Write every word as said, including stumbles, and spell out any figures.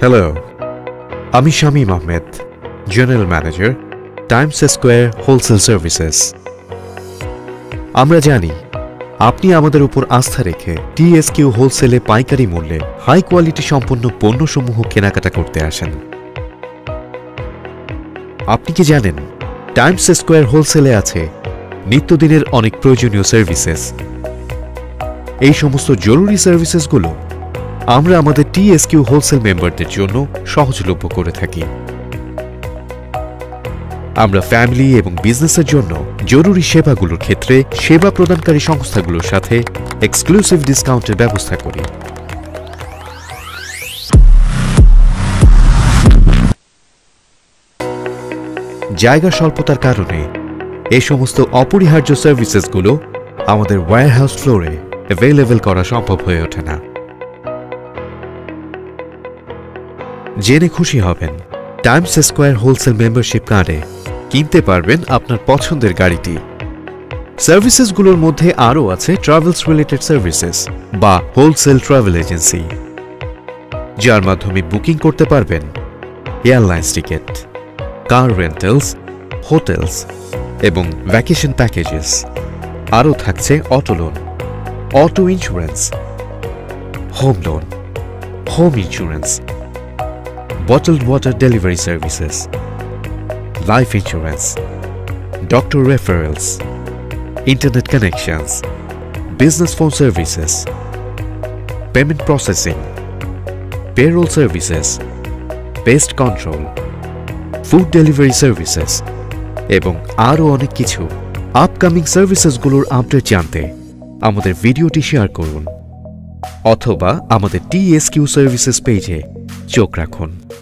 Hello, আমি Shamim Ahmed, general manager, Times Square wholesale services. আমরা জানি আপনি আমাদের উপর আস্থা রেখে টিএসকিউ হোলসেলে পাইকারি মূল্যে হাই কোয়ালিটি সম্পন্ন পণ্যসমূহ কেনাকাটা করতে আসেন। আপনি কি জানেন টাইমস স্কোয়ার হোলসেলে আছে নিত্যদিনের অনেক প্রয়োজনীয় সার্ভিসেস। এই সমস্ত জরুরি সার্ভিসেসগুলো আমরা আমাদের টিএসকিউ হোলসেল মেম্বারদের জন্য সহজলভ্য করে থাকি। আমরা ফ্যামিলি এবং বিজনেসের জন্য জরুরি সেবাগুলোর ক্ষেত্রে সেবা প্রদানকারী সংস্থাগুলোর সাথে এক্সক্লুসিভ ডিসকাউন্টের ব্যবস্থা করি। জায়গা স্বল্পতার কারণে এই সমস্ত অপরিহার্য সার্ভিসেসগুলো আমাদের ওয়্যারহাউস ফ্লোরে অ্যাভেলেবল করা সম্ভব হয়ে ওঠে না। জেনে খুশি হবেন, টাইমস স্কোয়ার হোলসেল মেম্বারশিপ কার্ডে কিনতে পারবেন আপনার পছন্দের গাড়িটি। সার্ভিসেসগুলোর মধ্যে আরও আছে ট্রাভেলস রিলেটেড সার্ভিসেস বা হোলসেল ট্রাভেল এজেন্সি, যার মাধ্যমে বুকিং করতে পারবেন airlines ticket, car rentals, hotels এবং ভ্যাকেশন প্যাকেজেস। আরও থাকছে auto loan, auto insurance, home loan, home insurance, bottled water delivery services, life insurance, doctor referrals, internet connections, business phone services, payment processing, payroll services, pest control, food delivery services এবং আরও অনেক কিছু। Upcoming সার্ভিসেসগুলোর update জানতে আমাদের ভিডিওটি share করুন অথবা আমাদের টিএসকিউ সার্ভিসেস পেজে চোখ রাখুন।